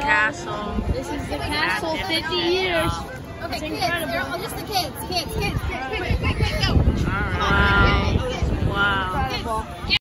castle. This is the castle, 50 years. Okay, kids, they're all just the kids. Kids.